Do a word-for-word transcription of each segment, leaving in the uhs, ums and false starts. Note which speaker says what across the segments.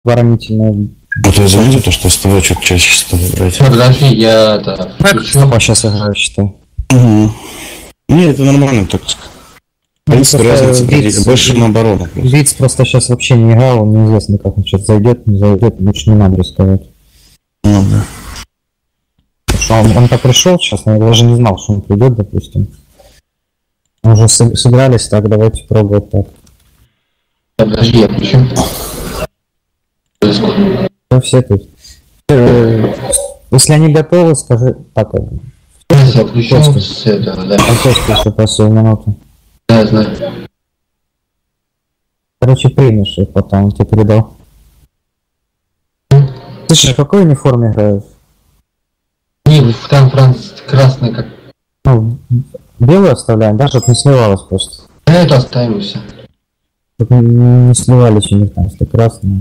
Speaker 1: оборонительную.
Speaker 2: А ты заметил то, что с тобой что-то чаще стало играть?
Speaker 3: Подожди, я это...
Speaker 1: Сама сейчас играю, считаю.
Speaker 2: Угу. Не, это нормально, так сказать. В принципе, разница
Speaker 1: Виц,
Speaker 2: больше на оборону.
Speaker 1: Виц просто сейчас вообще не играл, неизвестно, как он сейчас зайдет, не зайдет, лучше не надо рисковать.
Speaker 2: Ну, да.
Speaker 1: Он, он так пришел сейчас, но я даже не знал, что он придет, допустим. Мы уже с- собирались, так давайте пробовать так.
Speaker 3: Подожди, я включу.
Speaker 1: Ну, все тут. Э, Если они готовы, скажи. Так, э,
Speaker 3: Я включу с этого, да.
Speaker 1: Антошка еще просил минуту.
Speaker 3: Да, знаю.
Speaker 1: Короче, примешь их потом, он тебе передал. Слушай, в какой униформе играешь?
Speaker 3: Не, там франц красный как...
Speaker 1: Ну, белую оставляем, да, чтобы не сливалось просто.
Speaker 3: Да, это оставим все.
Speaker 1: Чтобы не, не сливались у них там, если красные.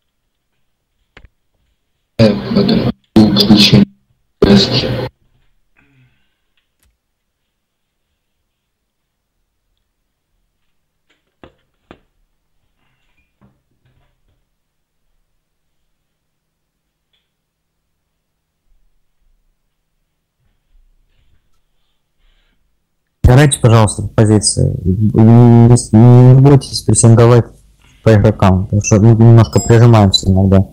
Speaker 3: Это... Включение.
Speaker 1: Играйте, пожалуйста, по позиции. И Не, не бойтесь прессинговать по игрокам, потому что мы немножко прижимаемся иногда.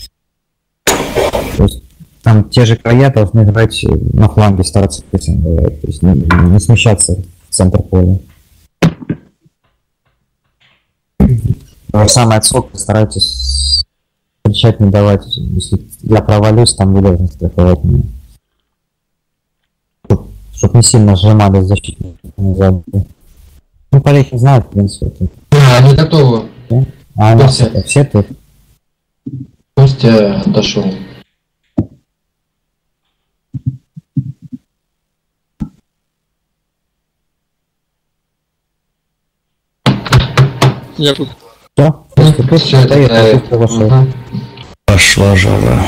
Speaker 1: То есть там те же края должны играть на фланге, стараться прессинговать, то есть не, не смещаться в центр поля. То же самое отскок, старайтесь кричать, не давать. Если я провалюсь, там вы должны страховать меня. Чтоб не сильно сжимали защитники сзади. Ну, Полехин знает, в принципе. Это.
Speaker 3: А, они готовы.
Speaker 1: Да? А они
Speaker 3: Костя.
Speaker 1: все, все тут.
Speaker 3: Костя отошел.
Speaker 4: Я тут.
Speaker 1: Все? Костя тут,
Speaker 3: Все это...
Speaker 1: поехал,
Speaker 3: э,
Speaker 1: тут вошел.
Speaker 3: ага.
Speaker 2: Пошла жара.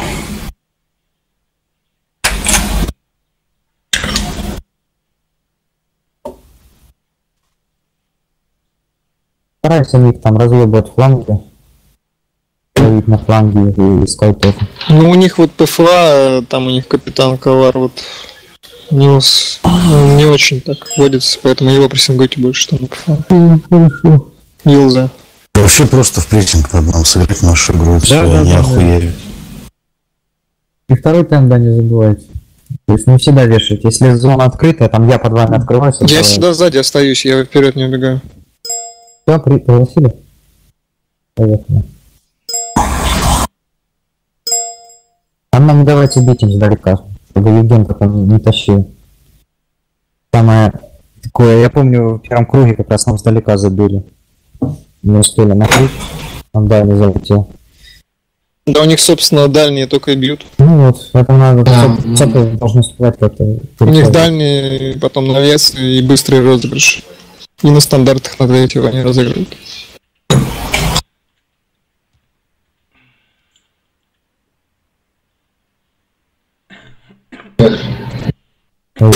Speaker 1: Старайся них там разъебывать фланги. Ловить на фланге и искать тоже.
Speaker 4: Ну, у них вот ПФА, там у них капитан Ковар, вот не, ус- ну, не очень так водится, поэтому его прессингуйте больше, что на ПФА. Юлза.
Speaker 2: Вообще просто в прессинг надо нам сыграть нашу игру, и все,
Speaker 1: да,
Speaker 2: они
Speaker 1: да,
Speaker 2: охуели.
Speaker 1: И второй тайм, да, не забывайте. То есть не всегда вешать. Если зона открытая, там я под вами открываюсь.
Speaker 4: Я
Speaker 1: открываюсь.
Speaker 4: всегда сзади остаюсь, я вперед не убегаю.
Speaker 1: Все, при... пригласили? Поехали. А нам давайте бить им издалека, чтобы Евген как он не тащил. Самое такое, я помню, в первом круге как раз нам издалека забили. Не успели накрыть, он дальний залетел.
Speaker 4: Да у них, собственно, дальние только и бьют.
Speaker 1: Ну вот, это надо,
Speaker 3: Да,
Speaker 1: цепы
Speaker 3: ну.
Speaker 1: должны успевать как-то.
Speaker 4: У них дальние, потом навес и быстрый розыгрыш. И на стандартах на третьего они разыгрывают.
Speaker 1: Вот.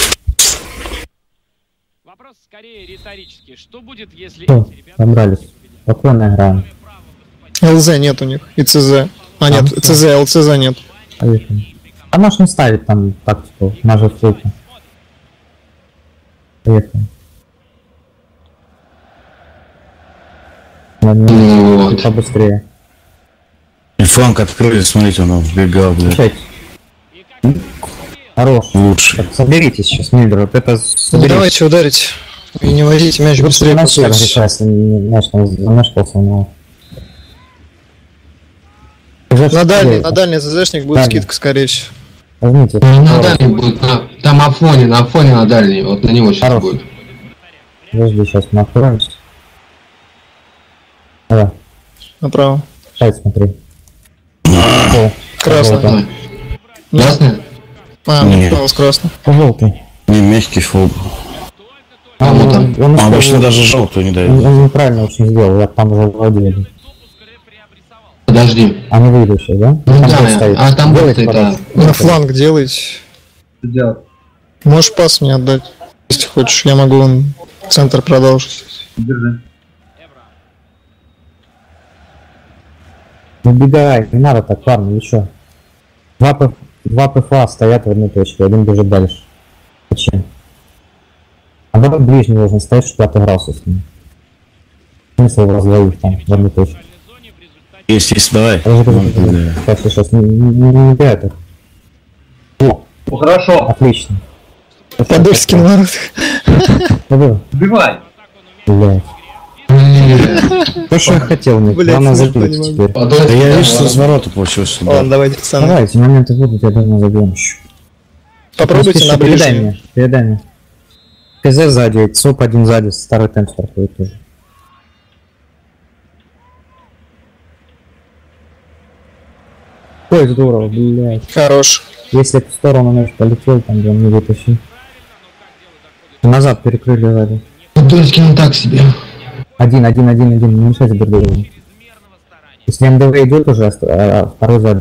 Speaker 5: Вопрос скорее риторический. Что будет, если
Speaker 1: Всё,
Speaker 5: эти ребята...
Speaker 1: собрались. Спокойно играем.
Speaker 4: ЛЗ нет у них, и ЦЗ. А нет,
Speaker 1: А,
Speaker 4: ЦЗ, ЛЦЗ нет.
Speaker 1: Поехали. А наш не ставит там тактику, нажав ссылку. Поехали.
Speaker 3: Ну вот.
Speaker 1: Побыстрее.
Speaker 2: И фланг открыли, смотрите, он вбегал, блядь.
Speaker 1: Слушайте. Хорош.
Speaker 2: Лучше.
Speaker 1: Так, соберитесь сейчас, Мильдер. Вот это соберитесь.
Speaker 4: Давайте ударить. И не возите мяч быстрее по
Speaker 1: Мяч так
Speaker 4: сути.
Speaker 1: решается, мяч там замешкался, но...
Speaker 4: На дальний, на дальний ЗЗшник будет
Speaker 1: Дальний.
Speaker 4: скидка, скорее всего.
Speaker 1: Возьмите.
Speaker 3: Ну, на дальний будет, на, там Афоне, на Афоне на дальний, вот на него сейчас
Speaker 1: Хорош.
Speaker 3: будет.
Speaker 1: Подожди, сейчас мы откроемся. Давай,
Speaker 4: Направо.
Speaker 1: сайт смотри. О,
Speaker 4: Красный.
Speaker 1: пожалуйста.
Speaker 3: Ясно?
Speaker 4: А,
Speaker 2: Нет.
Speaker 4: у вас красный.
Speaker 1: Желтый.
Speaker 2: Не, мягкий фол.
Speaker 3: А, вот там.
Speaker 1: Он,
Speaker 2: А
Speaker 1: он,
Speaker 2: обычно даже желтую не
Speaker 1: он,
Speaker 2: дает.
Speaker 1: он неправильно очень сделал, я там уже вводил.
Speaker 3: Подожди.
Speaker 1: А не выйду сейчас, да?
Speaker 3: Ну
Speaker 1: Там
Speaker 3: да,
Speaker 1: бот стоит.
Speaker 3: а там бот
Speaker 1: Делай
Speaker 3: стоит,
Speaker 1: пожалуйста.
Speaker 4: На фланг делайте.
Speaker 1: Делать.
Speaker 4: Можешь пас мне отдать, если хочешь. Я могу он центр продолжить.
Speaker 1: Держи. Убегай, не надо так, парни, вы чё? Два, п... Два ПФА стоят в одной точке, один бежит дальше. Зачем? А давай ближний должен стоять, чтобы отыгрался с ним. Смысл у вас двоих там, в одной точке.
Speaker 2: Есть, есть, давай.
Speaker 1: Подожди, подожди, подожди. Сейчас, сейчас, не, не, не, не убегай так. О,
Speaker 6: Ну хорошо,
Speaker 1: отлично.
Speaker 4: Подольский на воротах.
Speaker 1: Давай.
Speaker 6: убивай.
Speaker 1: Блядь. То, что я хотел, мне
Speaker 4: Блядь,
Speaker 1: главное
Speaker 4: смешно,
Speaker 1: забить
Speaker 4: не могу.
Speaker 1: теперь.
Speaker 3: Подольский,
Speaker 2: Да я
Speaker 3: да,
Speaker 2: вижу, что
Speaker 3: ладно.
Speaker 2: с ворота получился. да.
Speaker 4: Ладно, давайте, пацаны.
Speaker 1: Давайте, моменты будут, я давно забьем еще.
Speaker 4: Попробуйте
Speaker 1: Спеши,
Speaker 4: на
Speaker 1: передай
Speaker 4: ближний.
Speaker 1: мне, передай мне. КЗ сзади, ЦОП один сзади, старый темп проходит тоже. Ой, здорово, блядь.
Speaker 4: Хорош.
Speaker 1: Если в сторону нож полетел, там где он не вытащил. Назад перекрыли сзади.
Speaker 3: Подольский он так себе.
Speaker 1: Один, один, один, один, не мешайте Бердыеву. Если МДВ идет уже, а, а второй сзади.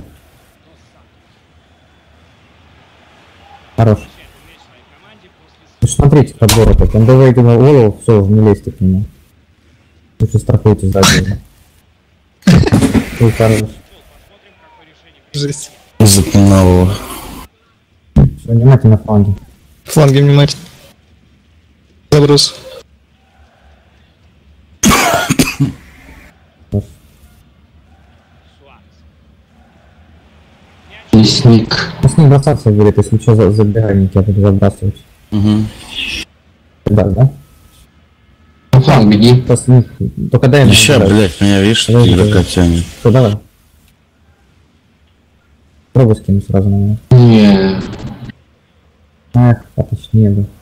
Speaker 1: Хорош. Ну, смотрите, подбор этот. МДВ идет на голову, все, не лезьте к нему. Лучше страхуйте сзади. Ой, хорош.
Speaker 4: Жесть.
Speaker 2: Запинал его.
Speaker 1: Всё, внимательно на фланге.
Speaker 4: Фланги внимательно. Заброс.
Speaker 3: Лесник.
Speaker 1: Ну, с ним бросаться будет, если что, за- забегай, я буду забрасывать.
Speaker 2: Угу.
Speaker 1: Да, да?
Speaker 3: На фланг беги.
Speaker 1: Просто, ну, только дай ему.
Speaker 2: Еще,
Speaker 1: играть.
Speaker 2: блядь, меня видишь,
Speaker 1: Подожди,
Speaker 2: игрока
Speaker 1: подожди.
Speaker 2: тянет.
Speaker 1: Всё, давай. Пробуй скину сразу на него.
Speaker 3: Не.
Speaker 1: Эх, отлично, не был.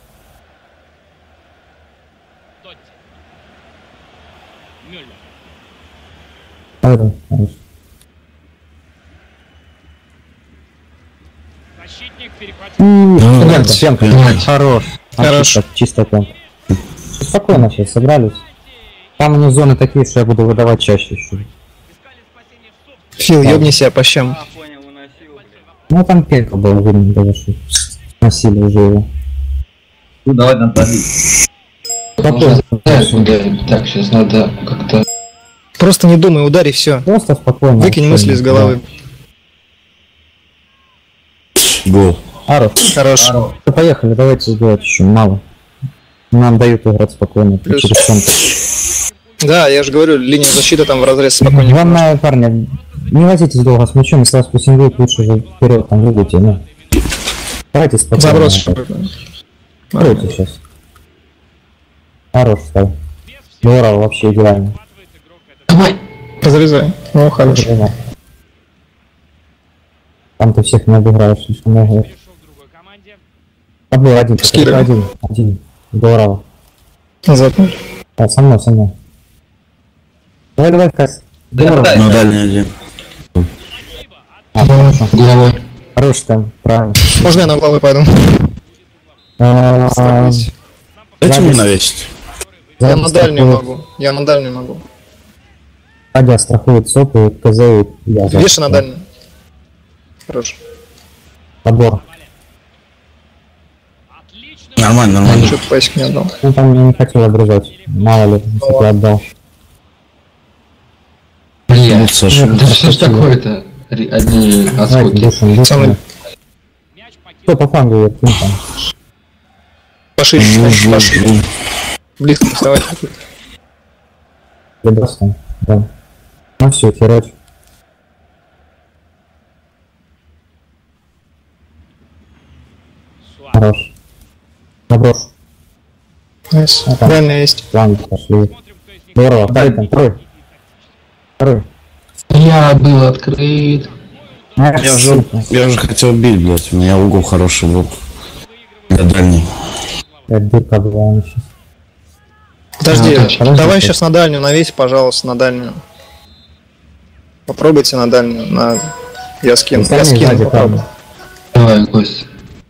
Speaker 1: Давай, хорош.
Speaker 5: Защитник перехватил.
Speaker 1: Пенка, пенка.
Speaker 3: блядь.
Speaker 1: Хорош.
Speaker 4: Хорош.
Speaker 1: Чисто, чисто пенка. Спокойно сейчас собрались. Там у них зоны такие, что я буду выдавать чаще еще.
Speaker 4: Фил, ёбни себя по щам.
Speaker 1: Ну там пенка была видно, даже что носили уже его.
Speaker 6: Ну давай там пробить.
Speaker 1: Спокойно.
Speaker 3: Можно ударить. Так, сейчас надо как-то...
Speaker 4: Просто не думай, ударь и все.
Speaker 1: Просто спокойно.
Speaker 4: Выкинь мысли из головы.
Speaker 2: Гол.
Speaker 1: Хорош.
Speaker 4: Хорош.
Speaker 1: Ну, поехали, давайте сделать еще мало. Нам дают играть спокойно,
Speaker 4: Плюс.
Speaker 1: через центр.
Speaker 4: Да, я же говорю, линия защиты там в разрез спокойнее.
Speaker 1: Главное, парни, не возитесь долго с мячом, если вас пуссингует, лучше же вперед там двигайте, ну. Давайте спокойно.
Speaker 4: Заброс.
Speaker 1: Откройте сейчас. Хорош стал. Здорово, вообще идеально.
Speaker 3: Давай!
Speaker 4: Разрезай. Ну, хорош.
Speaker 1: Время. Там ты всех не обыграешь, слишком много.
Speaker 5: Перешел к другой команде.
Speaker 1: Побыл один,
Speaker 4: Скидывай.
Speaker 1: один, один. Здорово.
Speaker 4: Назад.
Speaker 1: А, со мной, со мной. Давай, давай, Кас. Здорово.
Speaker 6: дай.
Speaker 2: На дальний один.
Speaker 1: А, хорошо.
Speaker 3: Головой.
Speaker 1: Хорош там, правильно.
Speaker 4: Можно я на голову пойду?
Speaker 1: А,
Speaker 4: Страхуйте.
Speaker 2: Дайте мне
Speaker 1: Запись.
Speaker 2: навесить.
Speaker 4: Я
Speaker 1: запись
Speaker 4: на дальнюю
Speaker 1: страхует.
Speaker 4: могу. Я на дальнюю могу.
Speaker 1: Адя страхует СОП и КЗ и я. за-
Speaker 4: Вешай на дальнюю. Хорош.
Speaker 1: Подбор.
Speaker 5: Отлично.
Speaker 2: Нормально, нормально.
Speaker 4: Что-то пасек не отдал.
Speaker 1: Ну там я не хотел обрезать. Мало ли, если ты отдал.
Speaker 3: Блин.
Speaker 2: Вот, Саша.
Speaker 3: Да что ж такое-то? Ри- Одни
Speaker 1: Давайте,
Speaker 3: отскоки.
Speaker 1: душим, душим.
Speaker 4: Самый-
Speaker 5: Мяч покинул.
Speaker 1: Кто по флангу вверх, ну там.
Speaker 4: Пошире,
Speaker 2: Жу,
Speaker 4: чуть
Speaker 2: жу,
Speaker 4: пошире.
Speaker 2: жу.
Speaker 4: Близко вставать.
Speaker 1: Леброс там, да. Ну все, херач. Хорош. Заброш.
Speaker 4: Найс.
Speaker 1: А там.
Speaker 4: Дальняя есть.
Speaker 1: Фланги пошли.
Speaker 5: Смотрим, кто из них
Speaker 1: Здорово, дай там, второй. Второй.
Speaker 3: Я был открыт.
Speaker 1: Эх,
Speaker 2: Я уже,
Speaker 1: сука.
Speaker 2: я уже хотел бить, блядь, у меня угол хороший был. Для дальний.
Speaker 1: Опять дырка была у них сейчас.
Speaker 4: Подожди,
Speaker 3: А, подожди,
Speaker 4: давай
Speaker 1: подожди.
Speaker 4: сейчас на дальнюю навесь, пожалуйста, на дальнюю. Попробуйте на дальнюю. На... Я скину. Я
Speaker 1: Остальные
Speaker 4: скину,
Speaker 1: сзади,
Speaker 4: попробуй.
Speaker 1: правда.
Speaker 3: Давай, Кость.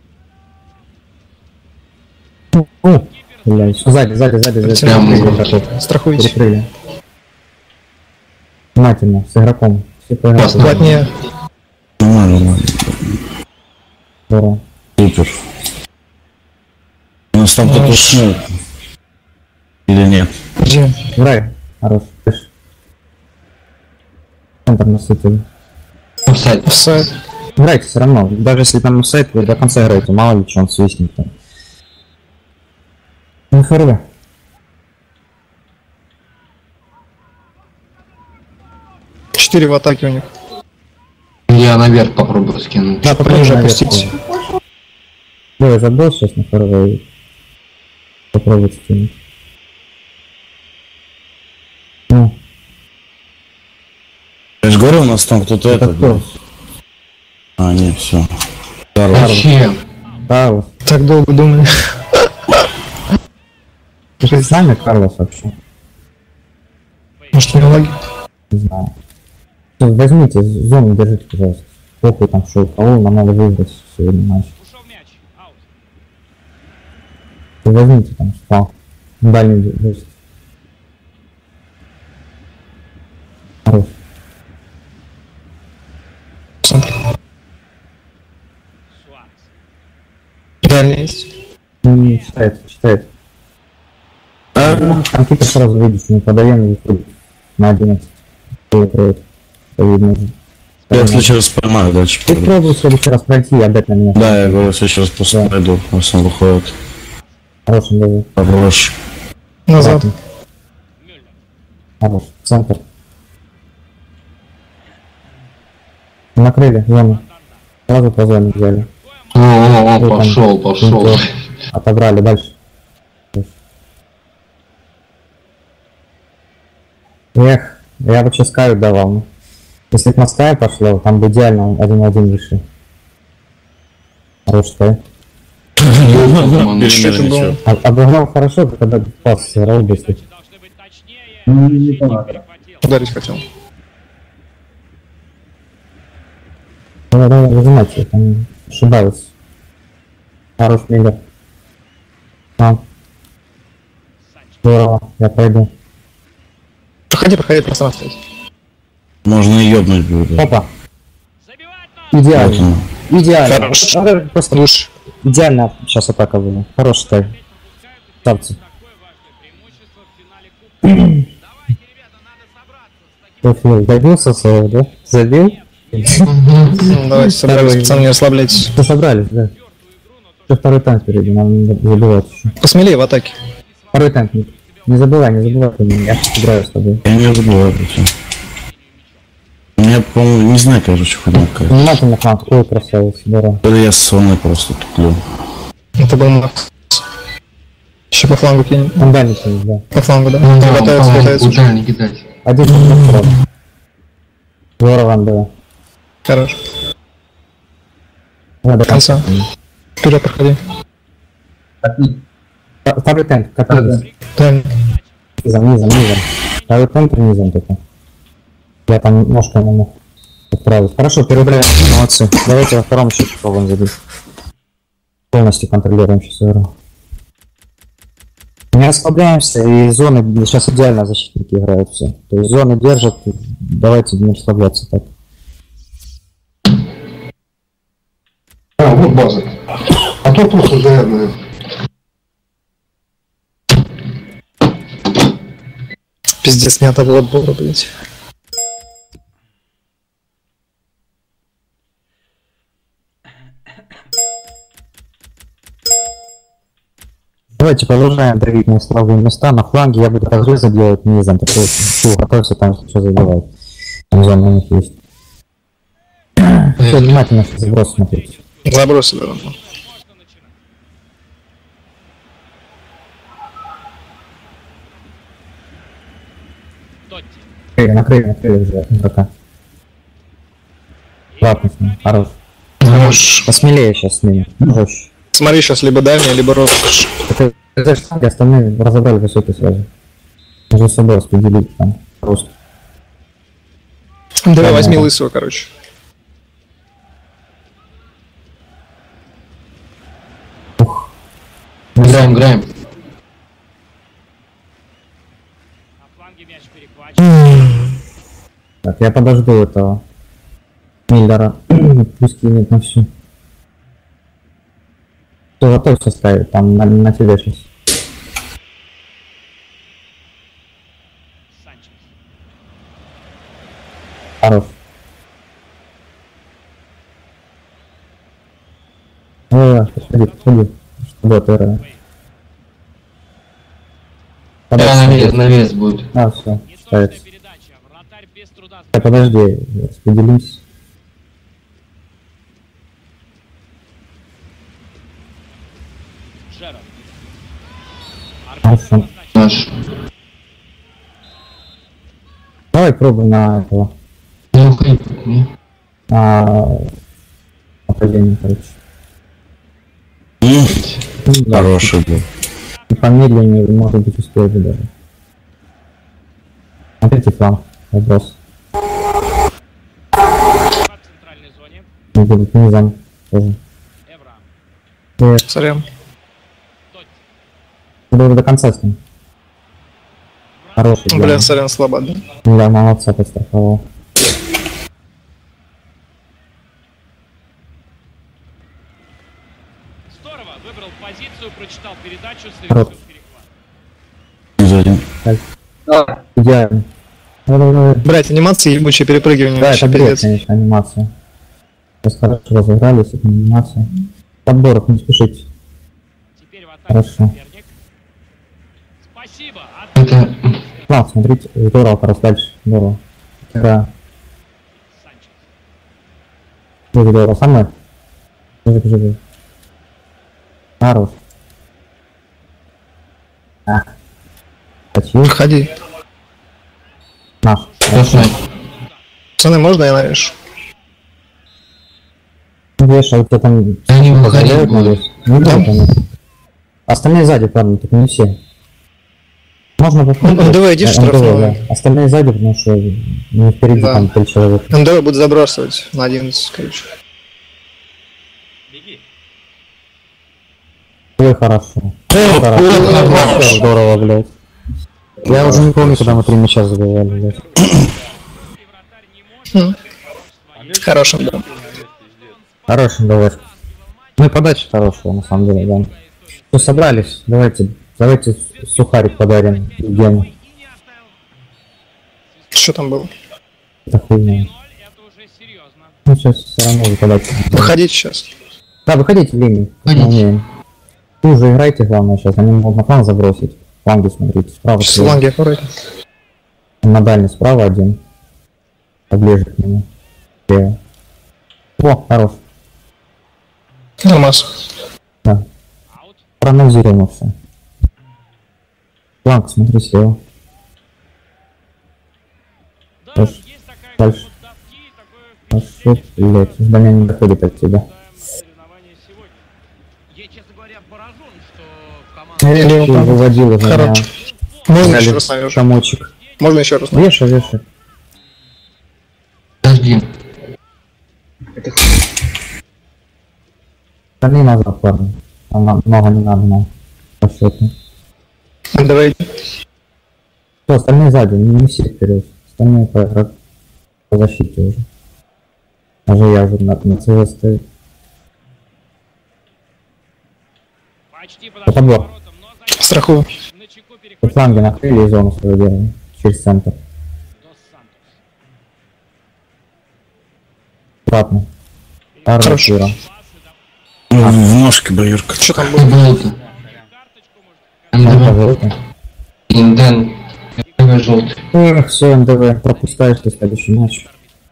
Speaker 1: Ну, блядь, сзади, сзади, сзади, сзади.
Speaker 3: Прям
Speaker 1: Перекрыли
Speaker 3: вот.
Speaker 1: какой-то.
Speaker 4: Страхуйте.
Speaker 1: Перекрыли. Внимательно, с игроком. Все поиграли.
Speaker 3: Классно.
Speaker 4: Плотнее.
Speaker 2: Нормально, нормально.
Speaker 1: Здорово.
Speaker 2: Супер. У нас там кто-то уснул. Или нет?
Speaker 4: Где?
Speaker 1: Играй. Хорош. Центр насытили.
Speaker 3: Офсайд.
Speaker 4: Офсайд.
Speaker 1: Играйте все равно. Даже если там сайт, вы до конца играете. Мало ли, что он свистнет там. Ну, ФРВ.
Speaker 4: Четыре в атаке у них.
Speaker 3: Я наверх попробую скинуть.
Speaker 1: Да,
Speaker 4: Пониже
Speaker 1: наверх.
Speaker 4: опустить.
Speaker 1: Да, я забыл сейчас на ФРВ и попробовать скинуть. Ну,
Speaker 2: Я же говорю, у нас там кто-то
Speaker 1: это
Speaker 2: это...
Speaker 1: кто?
Speaker 2: А, нет, все.
Speaker 3: Вообще.
Speaker 1: Карлос.
Speaker 4: Так долго думали.
Speaker 1: Ты же с нами, Карлос, вообще?
Speaker 4: Может, не лаги?
Speaker 1: Не знаю. Всё, возьмите, зону держите, пожалуйста. Похуй там, что у кого, нам надо выиграть сегодня матч.
Speaker 5: Ушел мяч. Аут.
Speaker 1: Возьмите там, спал. Дальний держите. Хорош.
Speaker 4: Центр.
Speaker 5: Суарес.
Speaker 4: Реально есть.
Speaker 1: Не читает, читает. Там типа сразу видишь, не подаем и выходит на одиннадцать. Кто играет? Видно.
Speaker 2: Я в следующий раз поймаю дальше.
Speaker 1: Ты пробуй в следующий раз пройти и отдать на меня.
Speaker 2: Да, я говорю, в следующий раз просто
Speaker 1: Да.
Speaker 2: пойду, если он выходит.
Speaker 1: Хороший даже.
Speaker 2: Хорош.
Speaker 4: Назад.
Speaker 5: Мюллер.
Speaker 1: Хорош. Центр. Накрыли зону. Сразу по зоне взяли.
Speaker 3: О,
Speaker 1: Ой, там
Speaker 3: пошел, пошел.
Speaker 1: Пинто. Отобрали дальше. Эх, я бы сейчас Скаю давал. ну. Если бы на Скай пошло, там бы идеально один на один вышли. Хорош Скай.
Speaker 4: Что это было?
Speaker 1: А- Обыграл хорошо, когда пас сыграл быстро.
Speaker 5: Передачи должны быть точнее.
Speaker 6: Ну, не
Speaker 5: Защитник
Speaker 6: понадо.
Speaker 5: перехватил.
Speaker 4: Ударить хотел.
Speaker 1: Давай, давай, выжимайте, я там ошибаюсь. Хорош Миллер. А,
Speaker 5: Санчес.
Speaker 1: здорово, я пойду.
Speaker 4: Проходи, проходи, пространство есть.
Speaker 2: Можно и ёбнуть будет.
Speaker 1: Опа,
Speaker 5: Забивать надо.
Speaker 1: идеально. Идеально.
Speaker 4: Хорош.
Speaker 1: А, Просто
Speaker 4: Лучше.
Speaker 1: идеально сейчас атака была. Хороший Скай.
Speaker 5: Опять пускают, и
Speaker 1: Ставьте.
Speaker 5: такое важное преимущество в финале Кубка. Давайте, ребята, надо собраться. С таким
Speaker 1: Тофил, добился своего, да? Забил?
Speaker 4: Ну, давайте собрались,
Speaker 1: Второй.
Speaker 4: пацаны, не расслабляйтесь.
Speaker 1: Все собрались, да. Еще второй танк впереди, нам надо забивать еще.
Speaker 4: Посмелее в атаке.
Speaker 1: Второй танк, не, не забывай, не забывай, ты меня, я играю с тобой.
Speaker 2: Я не забываю это все. У меня, по-моему, не знаю, короче, хуйня какая.
Speaker 1: Внимательно фланг, ой, красавец, здорово.
Speaker 2: Это я с волны просто туплю.
Speaker 4: Это был Макс. Еще по флангу кинем.
Speaker 1: Там дальний есть, да.
Speaker 4: По флангу, да.
Speaker 3: Ну, да,
Speaker 4: Хватается,
Speaker 3: по-моему,
Speaker 4: хватается.
Speaker 3: куда не кидать.
Speaker 1: Один танк сразу. Здорово, Андрея.
Speaker 4: Хорош.
Speaker 1: Давай, до
Speaker 4: До конца. Вперед проходи.
Speaker 1: Ста- Второй танк, катались.
Speaker 4: Дальний.
Speaker 1: Низом, низом, низом. Второй танк низом только. Я там ножкой не мог отправить. Хорошо, первый драйв, молодцы. Давайте во втором еще попробуем забить. Полностью контролируем сейчас игру. Не расслабляемся, и зоны сейчас идеально защитники играют все. То есть зоны держат, давайте не расслабляться так.
Speaker 3: А, вот база. А то тут уже, наверное.
Speaker 4: Пиздец, не отобрал отбора, блять.
Speaker 1: Давайте продолжаем давить на слабые места. На фланге я буду разрезы делать низом. Так что готовься там что забивать. Там зона у них есть. Все, внимательно сейчас заброс смотрите.
Speaker 4: Забросили, да.
Speaker 5: можно начинать. Тотти.
Speaker 1: Накрыли, накрыли, накрыли уже игрока. Ладно, с ним, хорош.
Speaker 4: Хорош.
Speaker 1: Посмелее сейчас с ними. Жестче.
Speaker 4: Смотри, сейчас либо дальний, либо роскошь.
Speaker 1: Это, это же фланги остальные разобрали высоты сразу. Уже собой распределить там. Просто.
Speaker 4: Давай,
Speaker 1: Да,
Speaker 4: возьми
Speaker 1: да.
Speaker 4: лысого, короче.
Speaker 3: Играем, играем.
Speaker 5: На фланге мяч перехвачен.
Speaker 1: Так, я подожду этого Миллера. Пусть кинет на всю. Все, готовься ставить, там на, на тебе сейчас.
Speaker 5: Санчес.
Speaker 1: Хорош. Ой, подходи, подходи. Что ты?
Speaker 3: Да, навес, навес будет.
Speaker 1: А, все,
Speaker 5: Неточная
Speaker 1: считается.
Speaker 5: передача. Вратарь без труда.
Speaker 1: Так, подожди, распределимся.
Speaker 5: Джерард.
Speaker 1: Хорошо.
Speaker 3: Наш.
Speaker 1: Давай пробуй на этого.
Speaker 3: Не уходи, не.
Speaker 1: На нападение, короче.
Speaker 2: М,
Speaker 1: Ну, да.
Speaker 2: Хороший был.
Speaker 1: И помедленнее, может быть, успел бы даже. Опять и фланг. Вопрос.
Speaker 5: В центральной зоне.
Speaker 1: Не будет низом тоже.
Speaker 5: Эвра.
Speaker 1: Привет.
Speaker 4: Сорян.
Speaker 5: Тотти.
Speaker 1: Буду до конца с ним. Хороший.
Speaker 4: Бля,
Speaker 1: да.
Speaker 4: сорян, слабо, да?
Speaker 1: Да, молодца, подстраховал.
Speaker 5: Здорово. Выбрал позицию, прочитал передачу,
Speaker 1: Хорош.
Speaker 5: совершил перехват.
Speaker 2: Сзади.
Speaker 1: Так. Идеально. Да-да-да.
Speaker 4: Блять, анимации ебучие перепрыгивания.
Speaker 1: Да,
Speaker 4: вообще
Speaker 1: это бред,
Speaker 4: пиздец.
Speaker 1: конечно, анимация. Сейчас хорошо разыгрались, это анимация. Подборок, не спешите.
Speaker 5: Теперь в атаке
Speaker 1: Хорошо.
Speaker 5: соперник. Спасибо. Отлично.
Speaker 3: Это...
Speaker 1: Ладно, смотрите, здорово, хорошо, дальше. Здорово. Да,
Speaker 5: Санчес.
Speaker 1: дуже здорово. Со мной. Бежи, бежи, бежи. Хорош. А. Почему?
Speaker 4: Ходи.
Speaker 1: Наш.
Speaker 3: Красный.
Speaker 4: Пацаны, можно я навешу?
Speaker 1: Видишь, а у тебя там...
Speaker 3: Да не выходи
Speaker 1: позволяют
Speaker 3: будет.
Speaker 1: навес? Ну да, конечно. Остальные сзади, правда, только не все. Можно попробовать.
Speaker 4: Ну, давай, иди в
Speaker 1: Э, эн дэ вэ,
Speaker 4: штрафную.
Speaker 1: да. Остальные сзади, потому что не впереди
Speaker 4: Да.
Speaker 1: там три человека.
Speaker 4: эн дэ вэ будет забрасывать на одиннадцать, короче.
Speaker 5: Беги.
Speaker 1: Ой, хорошо. Ой, хорошо. Вообще здорово, блядь. Я уже не помню, когда мы три мяча забивали, блядь.
Speaker 5: И вратарь не может.
Speaker 4: Хм. Хорошим, да.
Speaker 1: Хороший, давай. Ну и подача хорошая, на самом деле, да. Ну, собрались, давайте, давайте сухарик подарим Евгению.
Speaker 5: И не оставил.
Speaker 4: Что там было?
Speaker 1: Это хуйня.
Speaker 5: ноль. Это уже серьезно.
Speaker 1: Ну, сейчас все равно вы подачу.
Speaker 4: Выходите сейчас.
Speaker 1: Да, выходите в линию.
Speaker 3: Выходите.
Speaker 1: Мы умеем. Вы уже играйте, главное, сейчас. Они могут на фланг забросить. Фланги смотрите, справа.
Speaker 4: Сейчас
Speaker 1: слева.
Speaker 4: ланги аккуратнее.
Speaker 1: На дальний справа один. Поближе к нему. Слева. О, хорош.
Speaker 4: Нормас.
Speaker 1: Да.
Speaker 5: Аут.
Speaker 1: Проанализируем все. Фланг, смотри слева.
Speaker 5: Да,
Speaker 1: Хорош.
Speaker 5: есть такая
Speaker 1: Дальше.
Speaker 5: группа давки, такое
Speaker 1: Хорошо, блядь. Здание не доходит от тебя.
Speaker 5: ожидаем соревнования сегодня. Я, честно говоря, поражен, что команда...
Speaker 4: Или он
Speaker 1: Ты
Speaker 4: там.
Speaker 1: выводил уже
Speaker 4: Хорош.
Speaker 1: на
Speaker 4: Можно
Speaker 1: дали
Speaker 4: еще раз навешу.
Speaker 1: комочек.
Speaker 4: Можно еще раз.
Speaker 1: Вешай, вешай.
Speaker 3: Подожди.
Speaker 1: Остальные назад, парни. Там нам много не надо нам. По счету.
Speaker 4: Давай.
Speaker 1: Все, остальные сзади, не, не все вперед. Остальные по, по, по защите уже. Даже я уже на, на ЦВ стою.
Speaker 5: Почти подошел к
Speaker 1: Подбор.
Speaker 5: воротам, но за...
Speaker 4: Страхую.
Speaker 5: На чеку
Speaker 1: По
Speaker 5: перехватил
Speaker 1: фланге накрыли и зону свою делаем. Через центр.
Speaker 5: Дос Сантос.
Speaker 1: Аккуратно. Пару
Speaker 4: Хорошо.
Speaker 1: эфира.
Speaker 5: Пасы, да,
Speaker 2: Ну, в ножке бы, Юрка.
Speaker 4: Что там
Speaker 3: Что
Speaker 4: было?
Speaker 3: было-то?
Speaker 5: карточку может
Speaker 3: эн дэ вэ.
Speaker 1: Пожалуйста.
Speaker 3: Инден. эн дэ вэ желтый.
Speaker 1: Эх, все, эн дэ вэ, пропускаешь ты следующий матч.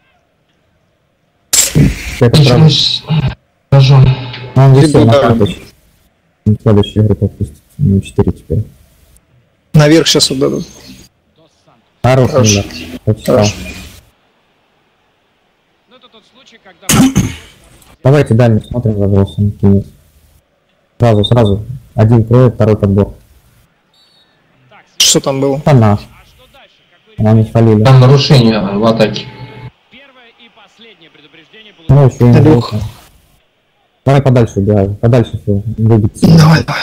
Speaker 1: Это
Speaker 3: Почему
Speaker 1: правда.
Speaker 3: с- Поражен.
Speaker 1: Ну, он висел
Speaker 4: Либо
Speaker 1: на
Speaker 4: да.
Speaker 1: карточке. В следующей игре пропустит. Ну, четыре теперь.
Speaker 4: Наверх сейчас отдадут.
Speaker 5: Дос Сантос.
Speaker 1: Хороший,
Speaker 4: Хорош.
Speaker 1: Миллер. Почитал.
Speaker 4: Хорош.
Speaker 5: Ну, это тот случай, когда...
Speaker 1: Давайте дальний смотрим, забросим. Кинет. Сразу, сразу. Один кроет, второй подбор.
Speaker 5: Так,
Speaker 4: Что там было?
Speaker 1: Она.
Speaker 5: а что дальше? Какой
Speaker 1: Она не спалили.
Speaker 3: Там нарушение в атаке.
Speaker 5: первое и последнее предупреждение было...
Speaker 1: Ну, еще и не
Speaker 4: Илюх.
Speaker 1: было. Давай подальше убегай. Подальше все. Выбиться.
Speaker 4: Давай, давай.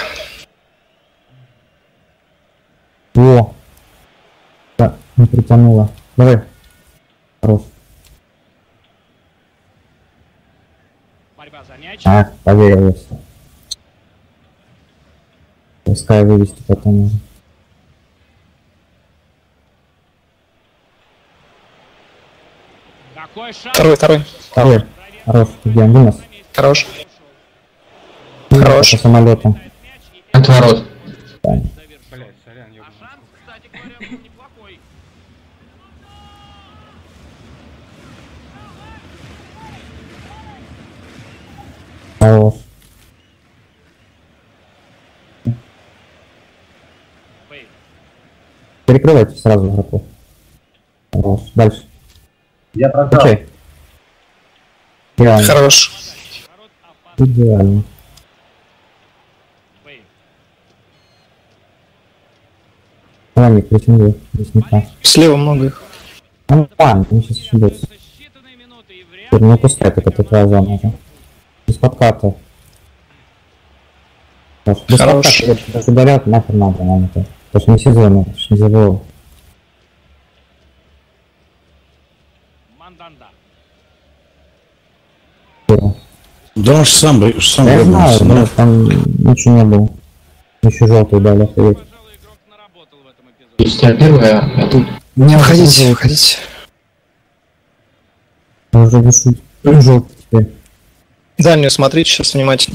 Speaker 1: О. Да, не притянула. Давай. Хорош.
Speaker 5: Борьба за мяч.
Speaker 1: А, поверил я все. Пускай вывести потом уже.
Speaker 5: Какой шаг?
Speaker 4: Второй, второй.
Speaker 1: Второй. Хорош, Евген, вынос.
Speaker 4: Хорош.
Speaker 1: Вынос
Speaker 4: Хорош.
Speaker 1: по самолету.
Speaker 3: Отворот.
Speaker 5: А шанс, кстати говоря, был неплохой.
Speaker 1: Хорош.
Speaker 5: Фейк.
Speaker 1: Перекрывайте сразу игроков. Хорош. Дальше.
Speaker 6: Я прожал.
Speaker 1: Окей. Идеально.
Speaker 4: Хорош.
Speaker 5: Ворот опасно.
Speaker 1: Идеально.
Speaker 5: Фейк.
Speaker 1: Ладно, притянули. Здесь не так.
Speaker 4: Слева много их.
Speaker 1: Ну ладно, они сейчас ошибутся.
Speaker 5: Остаются считанные минуты и вряд
Speaker 1: Теперь не пускай, так это твоя зона уже. Без подката. Хорош. Без
Speaker 4: Хорош.
Speaker 1: подката, если даже ударят, нахер надо нам это. Потому что не сезон, это ж не забыл.
Speaker 5: Манданда.
Speaker 2: Да он ж сам, бы- сам
Speaker 1: Да я знаю,
Speaker 2: гребнулся,
Speaker 1: но
Speaker 2: да?
Speaker 1: там ничего не было. Еще желтый дали, охуеть.
Speaker 5: Пожалуй, игрок наработал в этом эпизоде.
Speaker 3: Есть я первая, а тут
Speaker 4: Не входите, входите.
Speaker 1: Я уже вешу. Желтый теперь.
Speaker 4: Дальнюю смотрите сейчас внимательно.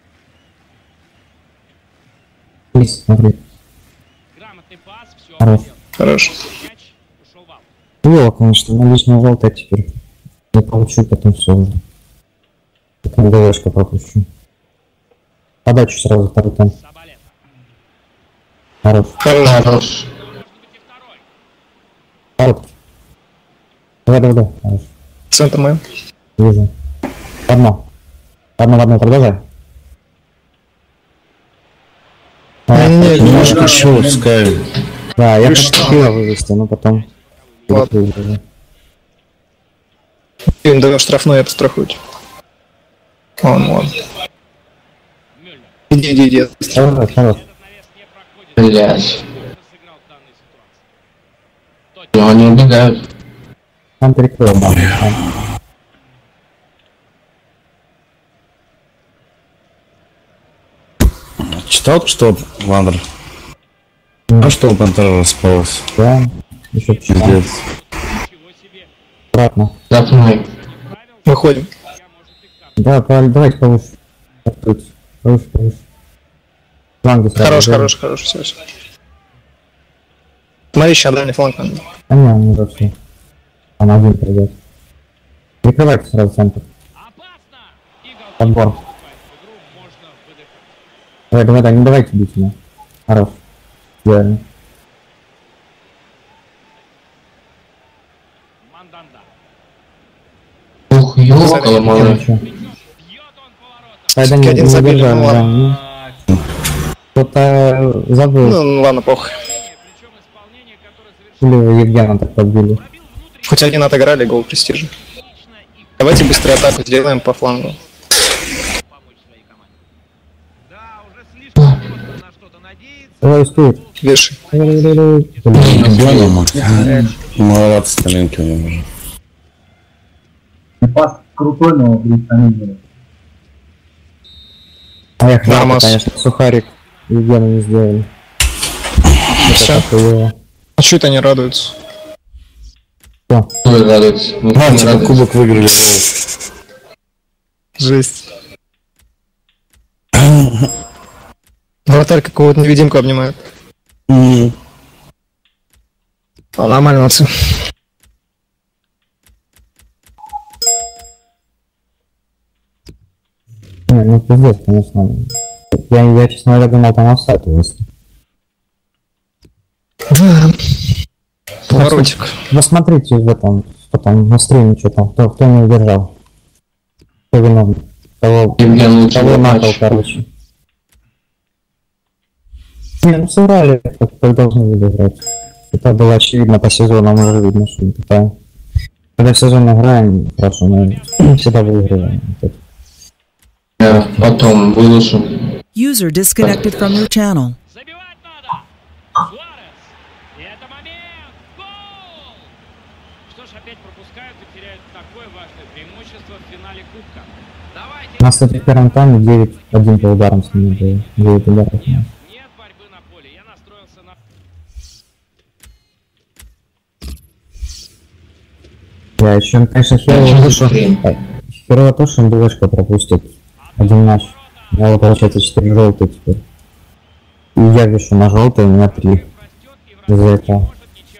Speaker 1: Лист, смотри.
Speaker 5: Грамотный пас, все.
Speaker 1: Хорош.
Speaker 4: Хорош.
Speaker 5: Мяч ушел в аут.
Speaker 1: Хуёво, конечно, но лишнее желтое теперь. Я получу потом все уже. Потом ДВшка пропущу. Подачу сразу второй там.
Speaker 5: Сабалета.
Speaker 1: Хорош.
Speaker 4: Хорош.
Speaker 3: хорош.
Speaker 5: Может быть и второй.
Speaker 1: Хорош. Давай, давай, давай. Хорош.
Speaker 4: Центр мой.
Speaker 1: Вижу. Одно. Одно в одно, продолжай. А,
Speaker 4: Не-не-не,
Speaker 2: Немножко еще пускай.
Speaker 1: да, я хотел вывести, но потом...
Speaker 4: Ладно.
Speaker 1: Выиграли.
Speaker 4: Им давай в штрафной подстрахуйте. Ладно, ладно.
Speaker 5: Мюллер.
Speaker 4: Иди, иди, иди.
Speaker 1: Хорош, хорош.
Speaker 5: Этот навес не проходит.
Speaker 3: Блять.
Speaker 5: Сыграл в данной ситуации.
Speaker 3: Но они убегают.
Speaker 1: Там перекрыл, да. Там.
Speaker 2: Читал, что Вандер? А что Пантера распалась?
Speaker 1: Да, еще чуть-чуть.
Speaker 2: Пиздец.
Speaker 5: Ничего себе.
Speaker 1: Аккуратно.
Speaker 3: За мной.
Speaker 5: Правил,
Speaker 4: Выходим.
Speaker 5: я, может, и в карту.
Speaker 1: Да, правильно, давайте повыше. Открыть. Повыше, повыше. Фланги сразу.
Speaker 4: Хорош,
Speaker 1: да.
Speaker 4: хорош, хорош, все, все. Смотри, сейчас дальний фланг надо.
Speaker 1: А не, он уже все. Там один придет. Прикрывайте сразу центр.
Speaker 5: Опасно! И голкипер
Speaker 1: Подбор.
Speaker 5: вступает в игру, можно выдыхать.
Speaker 1: Давай, давай, давай, не давайте бить меня. Хорош. Идеально.
Speaker 5: Манданда.
Speaker 3: Ух, ёкало мало.
Speaker 1: Хорошо.
Speaker 5: Бьет он поворотом.
Speaker 1: Айда не,
Speaker 4: Один
Speaker 1: не
Speaker 4: забили,
Speaker 1: задержали,
Speaker 4: ну
Speaker 1: да.
Speaker 4: ладно.
Speaker 1: ну. Кто-то забыл.
Speaker 4: Ну, ладно, похуй.
Speaker 5: Причем исполнение, которое совершил
Speaker 1: Или вы Евгена так подбили.
Speaker 5: пробил внутрь
Speaker 4: Хоть один отыграли, гол престижа.
Speaker 5: лично и
Speaker 4: Давайте быстрее атаку сделаем по флангу.
Speaker 5: помочь своей команде. Да, уже слишком поздно на что-то надеяться.
Speaker 1: Давай, успеет.
Speaker 4: Вешай.
Speaker 2: Ребенок, молодец, талант у него.
Speaker 6: Пас крутой, но блин,
Speaker 1: А я храм,
Speaker 4: Нормас.
Speaker 1: конечно, сухарик Евгена не сделали.
Speaker 4: Всё.
Speaker 1: Это хуёво.
Speaker 4: А чё это они радуются?
Speaker 1: Всё.
Speaker 3: Ой, радуется. Ну,
Speaker 2: А,
Speaker 3: не
Speaker 2: типа
Speaker 3: радуется.
Speaker 2: кубок выиграли.
Speaker 4: Жесть. Вратарь какого-то невидимку обнимает.
Speaker 2: М.
Speaker 4: А, нормально, молодцы.
Speaker 1: Не, ну пиздец, конечно. Я, я честно говоря, думал, там офсайд у вас.
Speaker 4: Да. Поворотик.
Speaker 1: Вы смотрите в этом, что там на стриме, что там, кто, кто не удержал. Кто виновный. Кого,
Speaker 3: Евген лучше
Speaker 1: кого
Speaker 3: был
Speaker 1: накол,
Speaker 3: матч.
Speaker 1: короче. Не, ну сыграли, как, как должны выиграть. Это было очевидно по сезонам, уже видно, что не такая. Когда в сезон играем, хорошо, мы всегда выигрываем. Вот это.
Speaker 3: Да, потом выложим.
Speaker 7: User disconnected from your channel.
Speaker 5: Забивать надо! Суарес! И это момент! Гол! Что ж, опять пропускают и теряют такое важное преимущество в финале Кубка. Давайте!
Speaker 1: У нас, кстати, в первом тайме девять один по ударам с ними было. девять ударов. у
Speaker 5: Нет,
Speaker 1: нас.
Speaker 5: нет борьбы на поле. Я настроился на...
Speaker 1: Да, еще, конечно,
Speaker 3: Да,
Speaker 1: херово
Speaker 3: что
Speaker 1: то,
Speaker 3: за
Speaker 1: что...
Speaker 3: хрень?
Speaker 1: э, Херово то, что он ДВшка пропустит. Один матч. У него получается четыре желтые теперь. И я вешу на желтые, у меня три. Из-за этого.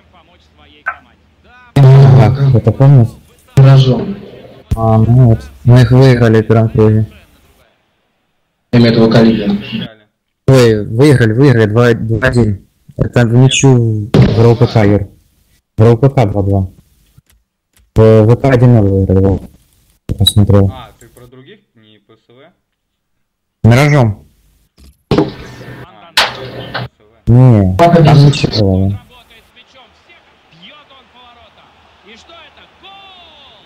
Speaker 1: Так, кто-то помнит?
Speaker 3: Рожон.
Speaker 1: А, ну вот. Мы их выиграли в первом круге.
Speaker 3: Я имею в виду калибр.
Speaker 1: Ой, выиграли, выиграли два один. Это в ничью в РЛПК, Юр. В РЛПК два два. В ВК один ноль выиграли, вот. Я посмотрел.
Speaker 8: А, ты про других, не ПСВ?
Speaker 1: Миражом.
Speaker 8: А, ПСВ.
Speaker 1: Не,
Speaker 3: Пока
Speaker 1: там
Speaker 3: не
Speaker 1: ничего было.
Speaker 5: Работает с мячом всех, бьет он в поворота. И что это? Гол!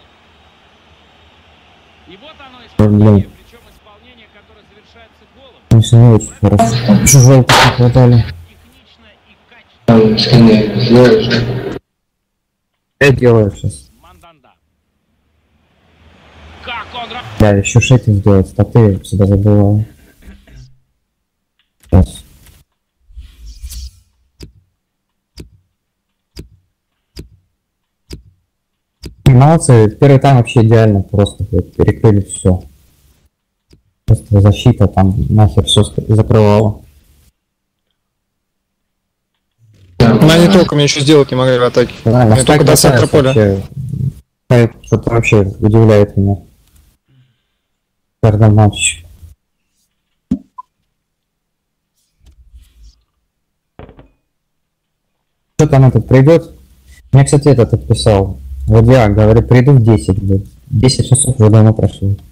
Speaker 5: И вот оно исполнение, причем исполнение, которое завершается голом.
Speaker 1: Конечно, не очень хорошо. Еще желтых не хватали.
Speaker 5: Технично и качественно.
Speaker 3: Там скины сделаешь.
Speaker 1: Я делаю сейчас.
Speaker 5: Манданда. Как он ра-
Speaker 1: Да, еще шейкинг сделать, статы всегда забываю. Сейчас. Молодцы, первый тайм вообще идеально, просто вот, перекрыли все. Просто защита там нахер все закрывала.
Speaker 4: Ну, они толком ничего сделать не могли в атаке.
Speaker 1: Да,
Speaker 4: Они только до центра поля.
Speaker 1: вообще, Спайк что-то вообще удивляет меня. В каждом матче. Что там этот придет? Мне, кстати, этот отписал. Водяк говорит, приду в десять, блядь. десять часов уже давно прошло.